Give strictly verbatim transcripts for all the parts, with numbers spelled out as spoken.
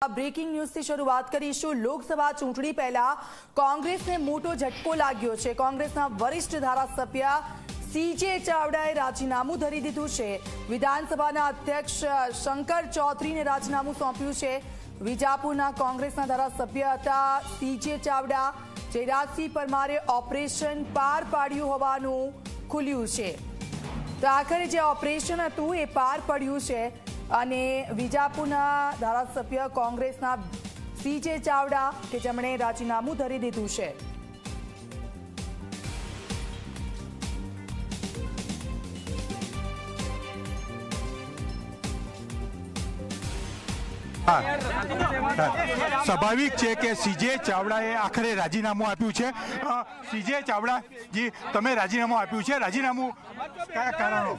Breaking ન્યૂઝથી શરૂઆત કરીશું। લોકસભા ચૂંટણી પહેલા કોંગ્રેસને મોટો ઝટકો લાગ્યો છે। કોંગ્રેસના વરિષ્ઠ ધારાસભ્ય સીજે ચાવડાએ રાજીનામું ધરી દીધું છે। વિધાનસભાના અધ્યક્ષ શંકર ચૌધરીને રાજીનામું સોંપ્યું છે। વિજાપુરના કોંગ્રેસના ધારાસભ્ય હતા સીજે ચાવડા। જયરાજસિંહ પરમારે ઓપરેશન પાર પાડ્યું હોવાનું ખુલ્યું છે। તો આખરે જે ઓપરેશન હતું એ પાર પડ્યું છે અને વિજાપુરના ધારાસભ્ય કોંગ્રેસના સીજે ચાવડા કે જેમણે રાજીનામું ધરી દીધું છે। સ્વાભાવિક છે કે સીજે ચાવડાએ આખરે રાજીનામું આપ્યું છે। સીજે ચાવડાજી, તમે રાજીનામું આપ્યું છે, રાજીનામું કયા કારણો?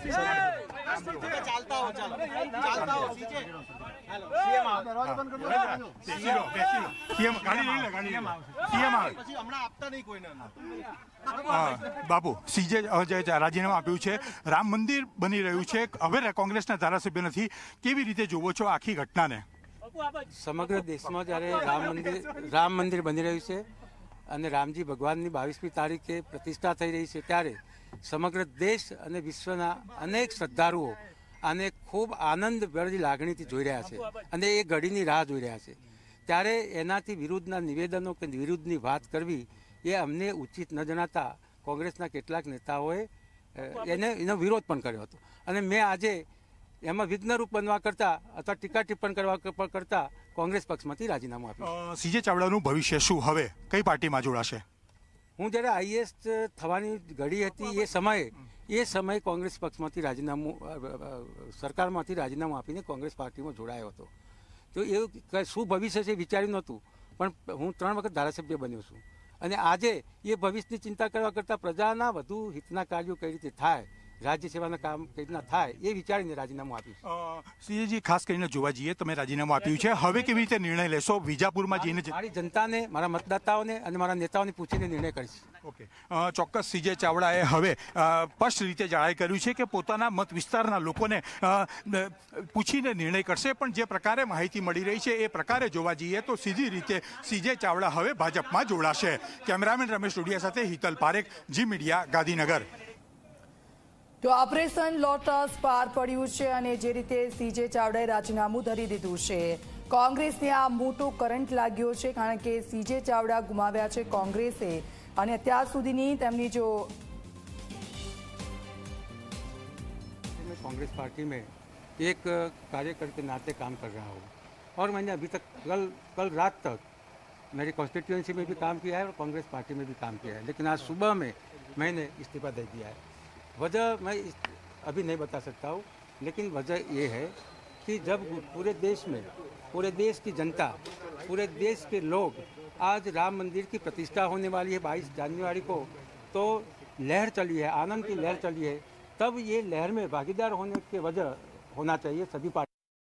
બાપુ, સીજે રાજીનામું આપ્યું છે, રામ મંદિર બની રહ્યું છે, હવે કોંગ્રેસના ધારાસભ્ય નથી, કેવી રીતે જોવો છો આખી ઘટનાને? સમગ્ર દેશમાં જ્યારે રામ મંદિર રામ મંદિર બની રહ્યું છે અને રામજી ભગવાનની બાવીસમી તારીખે પ્રતિષ્ઠા થઈ રહી છે, ત્યારે સમગ્ર દેશ અને વિશ્વના અનેક શ્રદ્ધાળુઓ આને ખૂબ આનંદભરી લાગણીથી જોઈ રહ્યા છે અને એ ઘડીની રાહ જોઈ રહ્યા છે। ત્યારે એનાથી વિરુદ્ધના નિવેદનો કે વિરુદ્ધની વાત કરવી એ અમને ઉચિત ન જણાતા કોંગ્રેસના કેટલાક નેતાઓએ એને એનો વિરોધ પણ કર્યો હતો અને મેં આજે એમાં વિઘ્નરૂપ બનવા કરતા અથવા ટીકા ટિપ્પણ કરવા કરતા કોંગ્રેસ પક્ષમાંથી રાજીનામું આપ્યું। સીજે ચાવડાનું ભવિષ્ય શું, હવે કઈ પાર્ટીમાં જોડાશે? હું જ્યારે આઈએએસ થવાની ઘડી હતી એ સમયે એ સમયે કોંગ્રેસ પક્ષમાંથી રાજીનામું સરકારમાંથી રાજીનામું આપીને કોંગ્રેસ પાર્ટીમાં જોડાયો હતો। તો એ શું ભવિષ્ય છે વિચાર્યું નહોતું, પણ હું ત્રણ વખત ધારાસભ્ય બન્યો છું અને આજે એ ભવિષ્યની ચિંતા કરવા કરતાં પ્રજાના વધુ હિતના કાર્યો કઈ રીતે થાય, રાજ્ય સેવાના કામ કઈ રીતના થાય એ વિચારીને રાજીનામું આપ્યું। સીજેજી, ખાસ કરીને જોવા જઈએ, તમે રાજીનામું આપ્યું છે, હવે કેવી રીતે નિર્ણય લેશો? વિજાપુરમાં જઈને મારી જનતાને, મારા મતદાતાઓને અને મારા નેતાઓને પૂછીને નિર્ણય કરીશ। ઓકે, ચોક્કસ સીજે ચાવડાએ હવે સ્પષ્ટ રીતે જાહેર કર્યું છે કે પોતાના મત વિસ્તારના લોકોને પૂછીને નિર્ણય કરશે, પણ જે પ્રકારે માહિતી મળી રહી છે એ પ્રકારે જોવા જઈએ તો સીધી રીતે સીજે ચાવડા હવે ભાજપમાં જોડાશે। કેમેરામેન રમેશ ડોડિયા સાથે હિતલ પારેખ, જી મીડિયા, ગાંધીનગર। તો ઓપરેશન લોટસ પાર પડ્યું છે અને જે રીતે સીજે ચાવડાએ રાજીનામું ધરી દીધું છે, કોંગ્રેસને આ મોટો કરંટ લાગ્યો છે, કારણ કે સીજે ચાવડા ગુમાવ્યા છે કોંગ્રેસે અને અત્યાર સુધીની તેમની जो कांग्रेस पार्टी में एक कार्यकर्ता के नाते काम कर रहा हूँ और मैंने अभी तक कल कल रात तक मेरी कॉन्स्टिट्यूएंसी में भी काम किया है और कांग्रेस पार्टी में भी काम किया है, लेकिन आज सुबह में मैंने इस्तीफा दे दिया है। वजह मैं अभी नहीं बता सकता हूँ, लेकिन वजह ये है कि जब पूरे देश में पूरे देश की जनता, पूरे देश के लोग आज राम मंदिर की प्रतिष्ठा होने वाली है बाईस जनवरी को, तो लहर चली है, आनंद की लहर चली है, तब ये लहर में भागीदार होने की वजह होना चाहिए सभी पार्टी।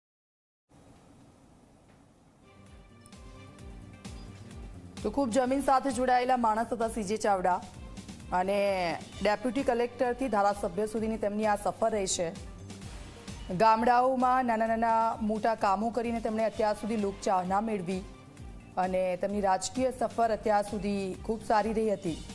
તો ખૂબ જમીન સાથે જોડાયેલા માણસ હતા સીજે ચાવડા અને ડેપ્યુટી કલેક્ટરથી ધારાસભ્ય સુધીની તેમની આ સફર રહી છે। ગામડાઓમાં નાના નાના મોટા કામો કરીને તેમણે અત્યાર સુધી લોકચાહના મેળવી અને તેમની રાજકીય સફર અત્યાર સુધી ખૂબ સારી રહી હતી।